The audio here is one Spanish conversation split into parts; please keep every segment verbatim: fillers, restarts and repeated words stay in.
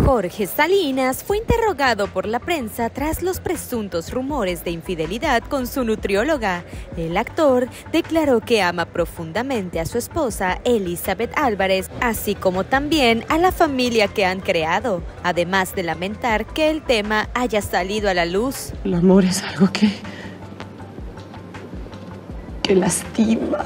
Jorge Salinas fue interrogado por la prensa tras los presuntos rumores de infidelidad con su nutrióloga. El actor declaró que ama profundamente a su esposa Elizabeth Álvarez, así como también a la familia que han creado, además de lamentar que el tema haya salido a la luz. El amor es algo que... que lastima,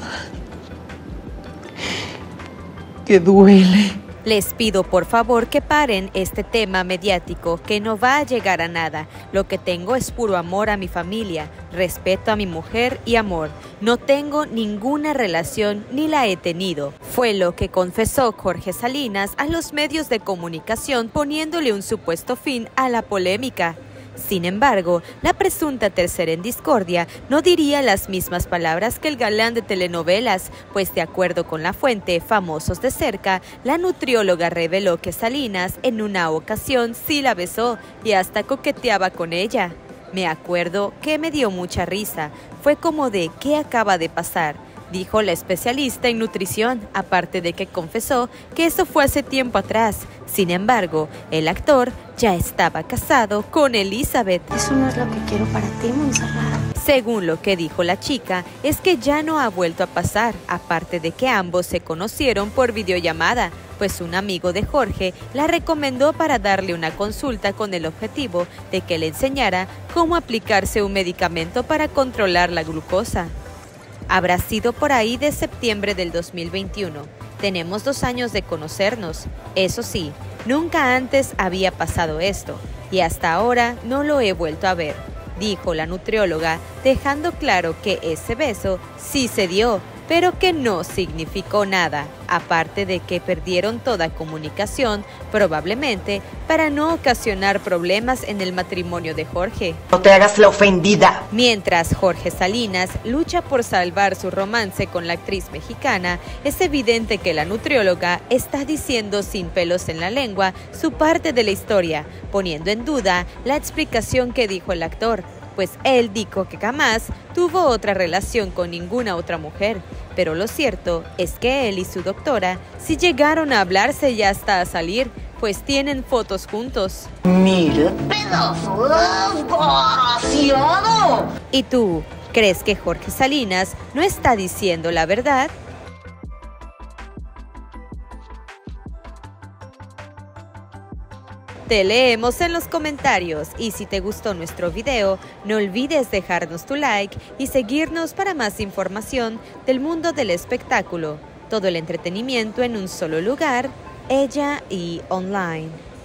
que duele. Les pido por favor que paren este tema mediático que no va a llegar a nada. Lo que tengo es puro amor a mi familia, respeto a mi mujer y amor. No tengo ninguna relación ni la he tenido. Fue lo que confesó Jorge Salinas a los medios de comunicación poniéndole un supuesto fin a la polémica. Sin embargo, la presunta tercera en discordia no diría las mismas palabras que el galán de telenovelas, pues de acuerdo con la fuente Famosos de Cerca, la nutrióloga reveló que Salinas en una ocasión sí la besó y hasta coqueteaba con ella. Me acuerdo que me dio mucha risa, fue como de ¿qué acaba de pasar?, dijo la especialista en nutrición, aparte de que confesó que eso fue hace tiempo atrás. Sin embargo, el actor ya estaba casado con Elizabeth. Eso no es lo que quiero para ti, Montserrat. Según lo que dijo la chica, es que ya no ha vuelto a pasar, aparte de que ambos se conocieron por videollamada, pues un amigo de Jorge la recomendó para darle una consulta con el objetivo de que le enseñara cómo aplicarse un medicamento para controlar la glucosa. Habrá sido por ahí de septiembre del dos mil veintiuno. Tenemos dos años de conocernos. Eso sí, nunca antes había pasado esto y hasta ahora no lo he vuelto a ver, dijo la nutrióloga, dejando claro que ese beso sí se dio, pero que no significó nada, aparte de que perdieron toda comunicación, probablemente para no ocasionar problemas en el matrimonio de Jorge. No te hagas la ofendida. Mientras Jorge Salinas lucha por salvar su romance con la actriz mexicana, es evidente que la nutrióloga está diciendo sin pelos en la lengua su parte de la historia, poniendo en duda la explicación que dijo el actor, pues él dijo que jamás tuvo otra relación con ninguna otra mujer. Pero lo cierto es que él y su doctora sí llegaron a hablarse y hasta a salir, pues tienen fotos juntos. Mira, pedazo de desgraciado. ¿Y tú, crees que Jorge Salinas no está diciendo la verdad? Te leemos en los comentarios y si te gustó nuestro video, no olvides dejarnos tu like y seguirnos para más información del mundo del espectáculo. Todo el entretenimiento en un solo lugar, Ella y Online.